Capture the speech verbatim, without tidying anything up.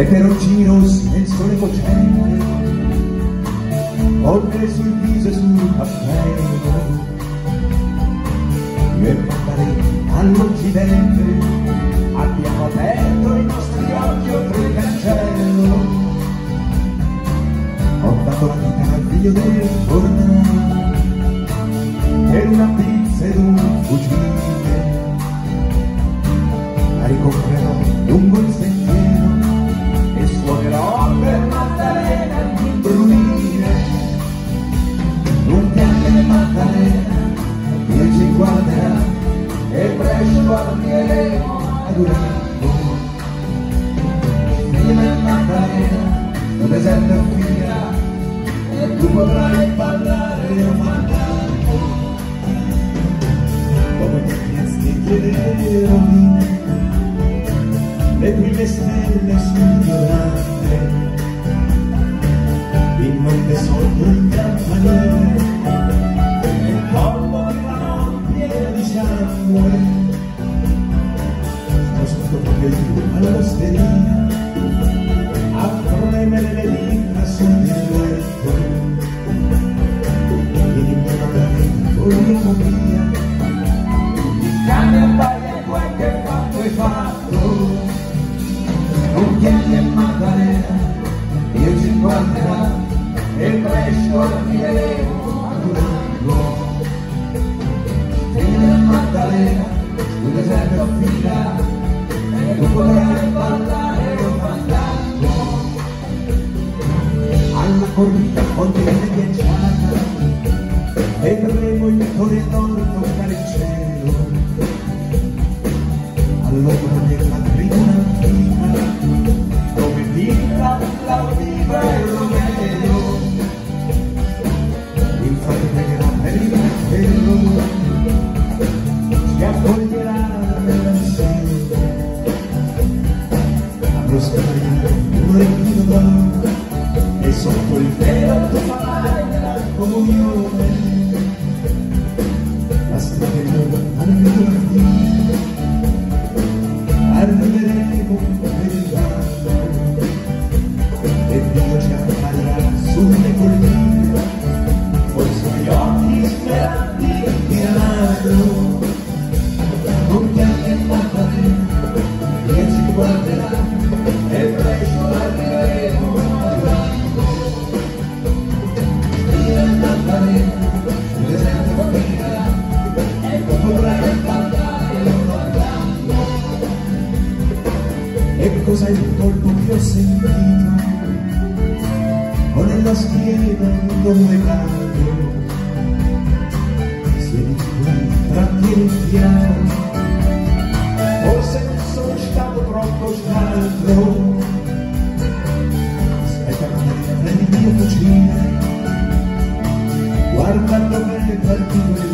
peperoncinos nel sole cocente, polvere sul viso e sul cappello. Io e Maddalena all'Occidente abbiamo aperto i nostri occhi oltre il cancello. Ho dato la vita al figlio del fornaio per una pizza ed un fucile. La ricomprerò lungo il sentiero e suonerò per Maddalena l'imbrunire. Non piangere Maddalena, Dio ci guarderà e presto partiremo ad un amico. Vieni Maddalena, il deserto finirà e tu potrai ballare o fandango. Come ti chiesti chiedere rovine, le prime stelle sul violante, il monte sotto il campanile, e il collo di una notte piena di sangue. Sto sotto proprio giù all'osteria a premere le dita sul letto. Vieni in Maddalena, corriamo via, il cane abbaia e quel che fatto è fatto. Non piangere Maddalena, Dio ci guarderà e presto arriveremo ad un angolo. Vieni Maddalena, sul deserto finirà e tu potrai ballare o fandango. Alla corrida ponte ghiacciata vedremo il corridore toccare il cielo. All'ombra della tribuna antica dove vita l'audiva e il Romeo, il fratello per il castello ci accoglierà nella sera. Avrò scritto un orecchino d'oro e sotto il velo tu farai la comunione. La strada al giardino arriveremo per il vanno e Dio ci accoglierà sulle colline con i suoi occhi speranti diranno. Non piangere Maddalena, Dio ci guarderà e presto arriveremo al vanno. Dio Maddalena, il deserto finirà e tu potrai ballare lo guardando. E cos'è il colpo che ho sentito o nella schiena dove cado? Siedi qui, trattieni il piano, forse non sono stato troppo scaldo. Aspetta Maddalena, prendi il mio fucile, guardando bene per partito